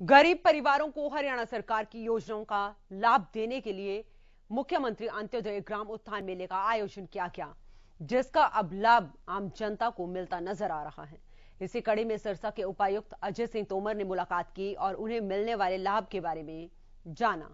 गरीब परिवारों को हरियाणा सरकार की योजनाओं का लाभ देने के लिए मुख्यमंत्री अंत्योदय ग्राम उत्थान मेले का आयोजन किया गया, जिसका अब लाभ आम जनता को मिलता नजर आ रहा है। इसी कड़ी में सिरसा के उपायुक्त अजय सिंह तोमर ने मुलाकात की और उन्हें मिलने वाले लाभ के बारे में जाना।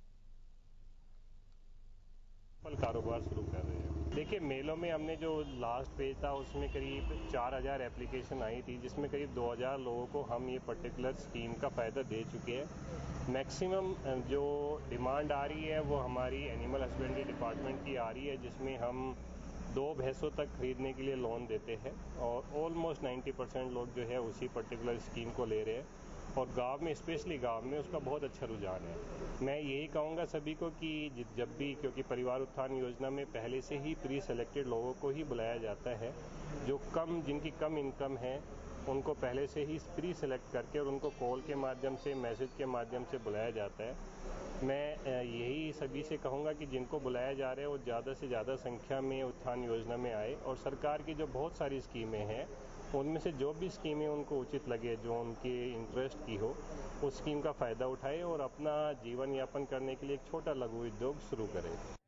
कारोबार शुरू कर रहे हैं। देखिए, मेलों में हमने जो लास्ट पेज था उसमें करीब 4000 एप्लीकेशन आई थी, जिसमें करीब 2000 लोगों को हम ये पर्टिकुलर स्कीम का फ़ायदा दे चुके हैं। मैक्सिमम जो डिमांड आ रही है वो हमारी एनिमल हस्बेंड्री डिपार्टमेंट की आ रही है, जिसमें हम 2 भैंसों तक खरीदने के लिए लोन देते हैं और ऑलमोस्ट 90% लोग जो है उसी पर्टिकुलर स्कीम को ले रहे हैं और गांव में, स्पेशली गांव में उसका बहुत अच्छा रुझान है। मैं यही कहूँगा सभी को कि जब भी, क्योंकि परिवार उत्थान योजना में पहले से ही प्री सेलेक्टेड लोगों को ही बुलाया जाता है, जो जिनकी कम इनकम है उनको पहले से ही प्री सेलेक्ट करके और उनको कॉल के माध्यम से, मैसेज के माध्यम से बुलाया जाता है। मैं यही सभी से कहूँगा कि जिनको बुलाया जा रहा है वो ज़्यादा से ज़्यादा संख्या में उत्थान योजना में आए और सरकार की जो बहुत सारी स्कीमें हैं उनमें से जो भी स्कीमें उनको उचित लगे, जो उनके इंटरेस्ट की हो, उस स्कीम का फ़ायदा उठाए और अपना जीवन यापन करने के लिए एक छोटा लघु उद्योग शुरू करें।